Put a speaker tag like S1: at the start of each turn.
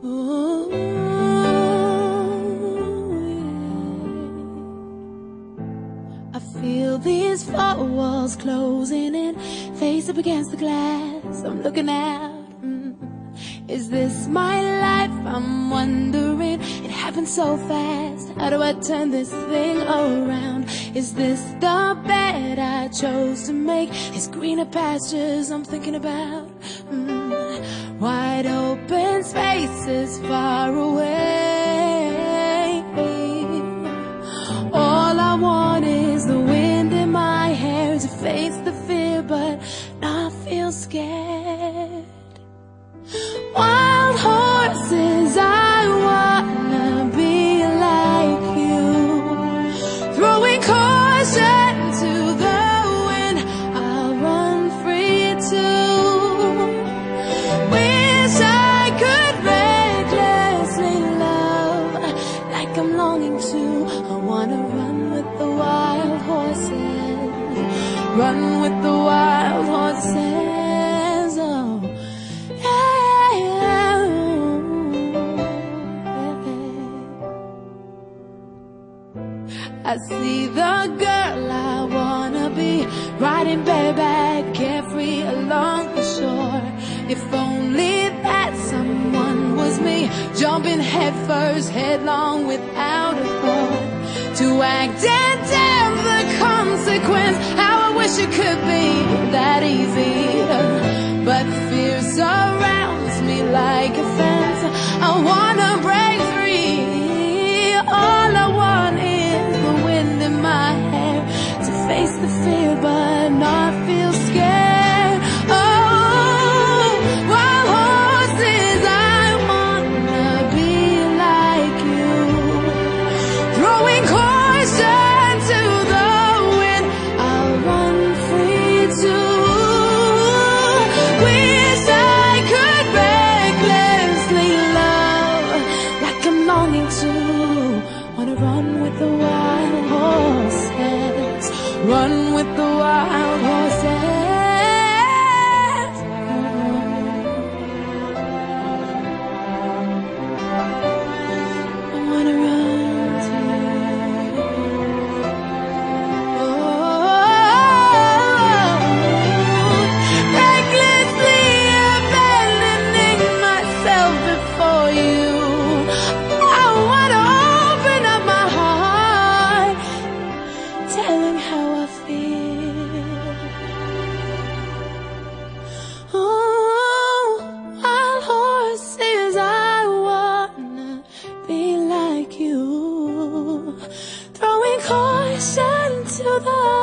S1: Ooh, yeah. I feel these four walls closing in, face up against the glass. I'm looking out. Is this my life? I'm wondering. It happened so fast. How do I turn this thing around? Is this the bed I chose to make? These greener pastures I'm thinking about. Wide open spaces far away. All I want is the wind in my hair to face the fear, but not feel scared. Wild horses, I wanna be like you, throwing caution to the wind. I'll run free too. Wish I could recklessly love like I'm longing to. I wanna run with the wild horses, run with the wild horses. Oh, I see the girl I wanna be, riding bareback, carefree along the shore. If only that someone was me, jumping headfirst, headlong without a thought, to act and damn the consequence. How I wish it could be that easy, but fear surrounds me like a fence. I wanna break free. All I want is the wind in my hair to face the fear but not feel scared. Oh, wild horses, I wanna be like you, throwing caution to the wind. I'll run free too. Wish I could recklessly love like I'm longing to. Wanna run with the wild horses, run with the wild horses. I wanna run to you. Oh, recklessly abandoning myself before you. I wanna open up my heart, tell him how I feel. Oh, wild horses, I wanna be like you, throwing caution to the